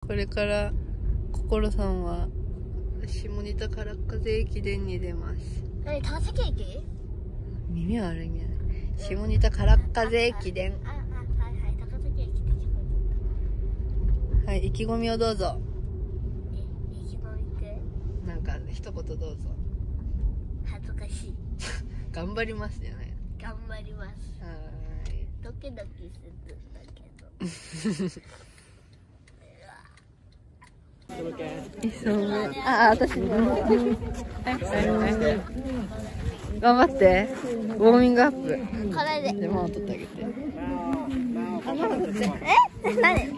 これから心さんは下仁田唐風駅伝に出ます。 何、高崎駅？ 耳悪いんじゃない？下仁田唐風駅伝。 はいはい、高崎駅って聞こえはい、意気込みをどうぞ。 た。意気込みってなんか一言どうぞ。 恥ずかしい。 頑張りますじゃない。 頑張ります。 はーい。 ドキドキするんだけど。 あ、私も。頑張って。ウォーミングアップ。 これで。 で、ママ取ってあげて。 え？何？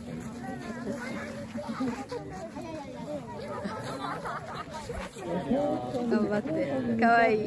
頑張って。かわいい。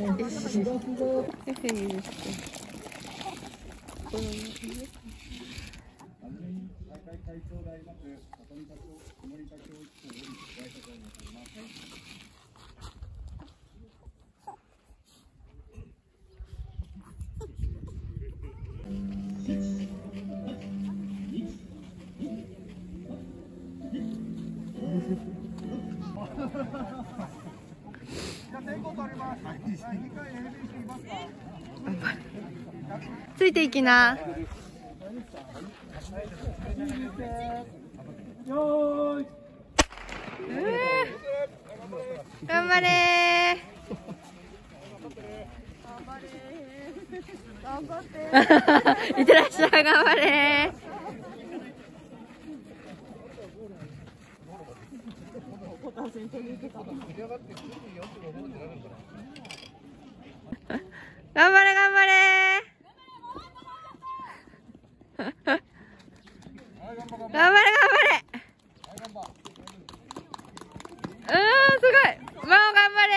ついていきな。頑張れー。いってらっしゃい、頑張れー。頑張れ頑張れー。頑張れ頑張れ。すごい。マオ頑張れ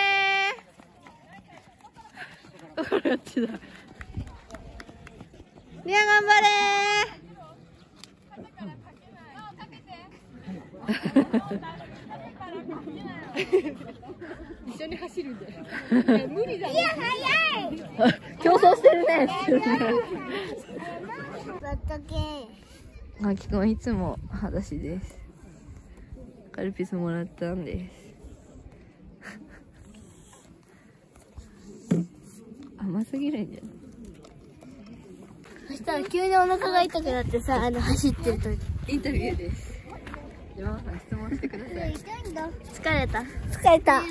ー。これあっちだ。リア頑張れー。一緒に走るんだよ。無理だね。いや、早い。競争してるね。あきくんいつも裸足です。カルピスもらったんです。甘すぎるんじゃない？ そしたら急にお腹が痛くなってさ、走ってるとインタビューです。じゃあママさん質問してください。 疲れた。疲れた。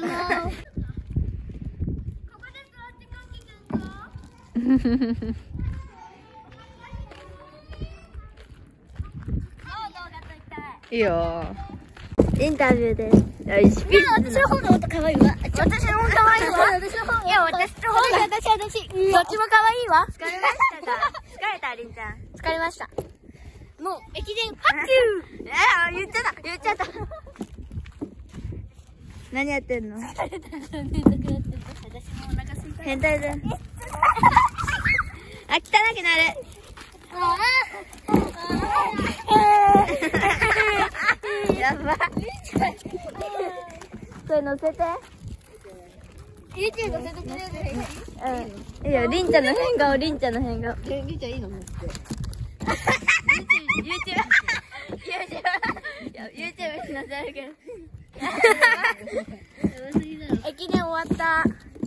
いいよ。 インタビューです。 よし。 私の方がもっと可愛いわ。私の方が可愛いわ。私の方が。いや、私の方が。私。どっちも可愛いわ。疲れましたか？疲れた、りんちゃん。疲れました。もう、駅伝、ハッキュー。言っちゃった。 何やってんの？ 疲れた。私もお腹すいた。 変態だ。あ、汚くなる。やば。これ乗せて。 YouTube 乗せてくれる？ いいよ、りんちゃんの変顔、りんちゃんの変顔。 りんちゃんいいの持って。 YouTube に載せるけど。 駅伝終わった。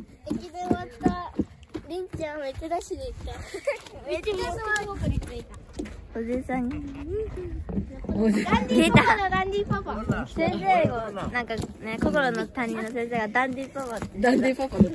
りんちゃんめっちゃダッシュで行った。めっちゃすごくについた。 おじさん。 ダンディーパパ。 先生を、なんかね、心の担任の先生がダンディーパパって。 ダンディーパパだって。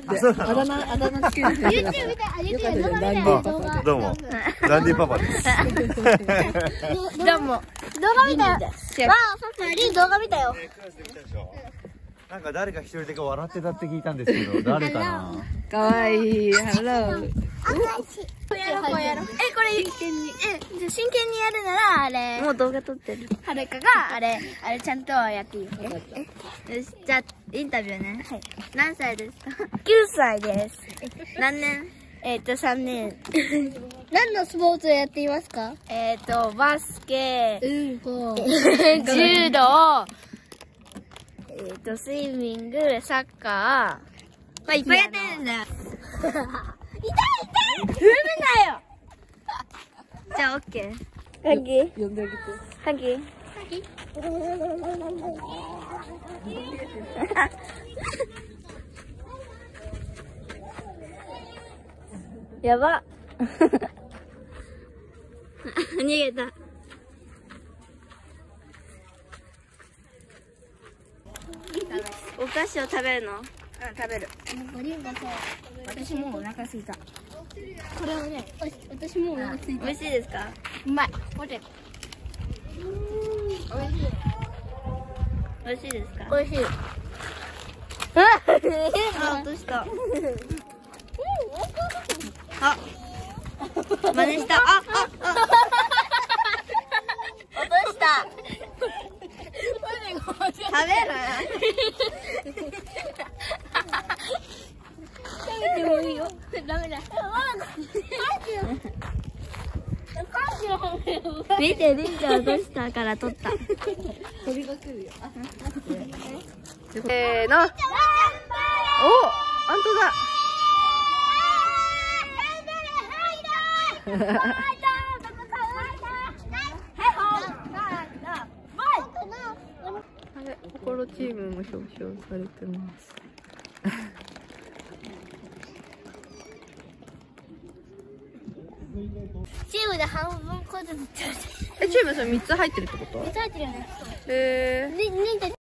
あだ名つける先生だから。 YouTube 見た。YouTube 動画見たよ、動画。 どうも、ダンディパパです。 どうも。 動画見たよ。わあ、パパ、りん動画見たよ。 なんか誰か一人だけ笑ってたって聞いたんですけど、誰かな。 かわいい。ハロー。 こうやろう。これ真剣に。真剣にやるなら、あれ。 もう動画撮ってる。 はるかが、あれちゃんとやっていいよ。 よし、じゃあ、インタビューね。 はい。 何歳ですか？ 9歳です。 何年 3年。何のスポーツをやっていますか？ バスケ、 柔道、スイミング、サッカー、まあ、いっぱいやってるんだよ。 痛い踏むなよ。 じゃあ、オッケー。 鍵呼んであげて。 鍵きやば逃げた。お菓子を食べるの？うん、食べる。 私もうお腹すいた。これはね、私もうお腹すいた。 美味しいですか？ うまい。これ。 美味しいですか？ 美味しい。 あ、落とした。あ、真似した。あ、落とした。食べる？ 食べてもいいよ。ダメだ。 見て、りんちゃん落としたから取った。 鳥が来るよ。 せーの。お、本当だ。心チームも表彰されてます。 チームで半分こずつ。 チームそれ3つ入ってるってこと？ 入ってるよね。 へー。